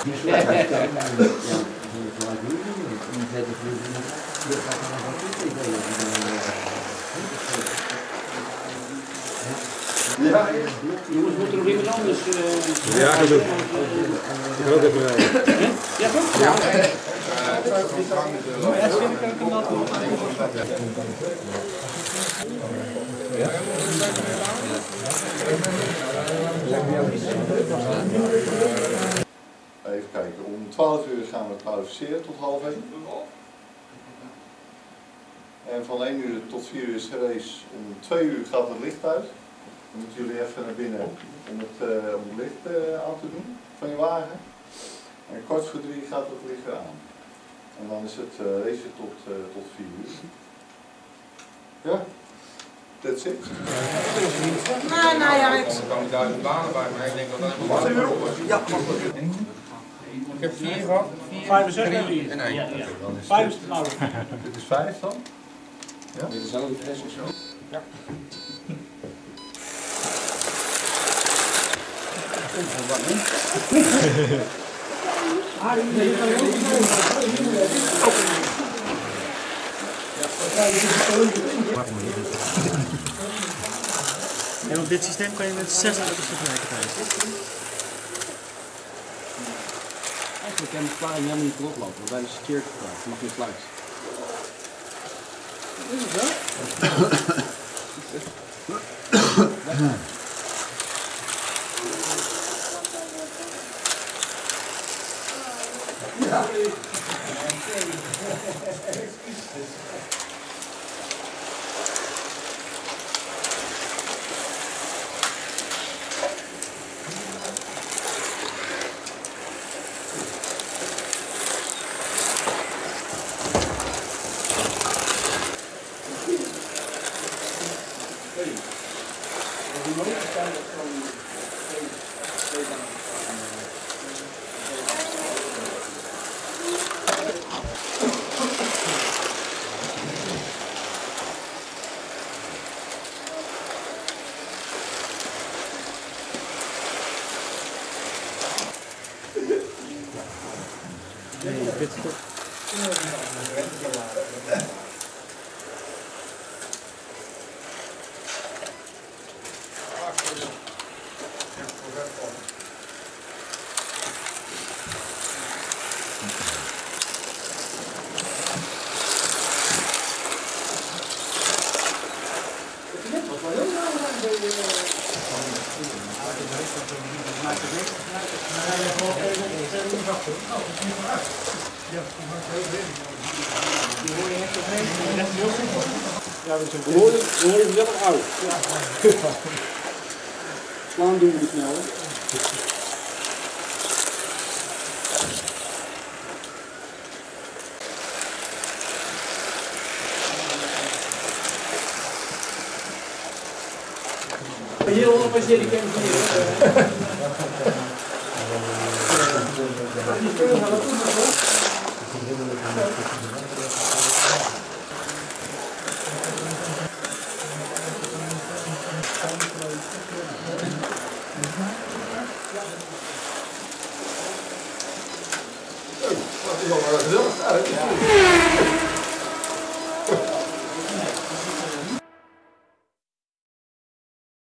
Ja, jongens, moet er nog iemand anders? Ja, ik ga doen. Ik ga ook even rijden. Ja, toch? Ja. Even kijken, om 12 uur gaan we kwalificeren tot half 1. En van 1 uur tot 4 uur is de race. Om 2 uur gaat het licht uit. Dan moeten jullie even naar binnen om het licht aan te doen van je wagen. En kort voor 3 gaat het licht weer aan. En dan is het racen tot 4 uur. Ja, that's it. Nou ja, ik... Er komen 1000 banen bij, maar ik denk dat dat helemaal niet is. Ja, ik heb 4 gehad. 5 en 6 en 1. 5 is nou. Dit is 5 dan? Ja? Dit is dezelfde fles of zo? Ja. En op dit systeem kan je met 6 auto's tegelijkertijd. Eigenlijk kan de verklaring helemaal niet erop lopen, want wij hebben security gevraagd, je mag niet fluiten. Is het wel? Ja. We horen wel oud. Slaan doen we niet snel. Hier onder passeer ik hem hier. Dat is al wel gezellig uit.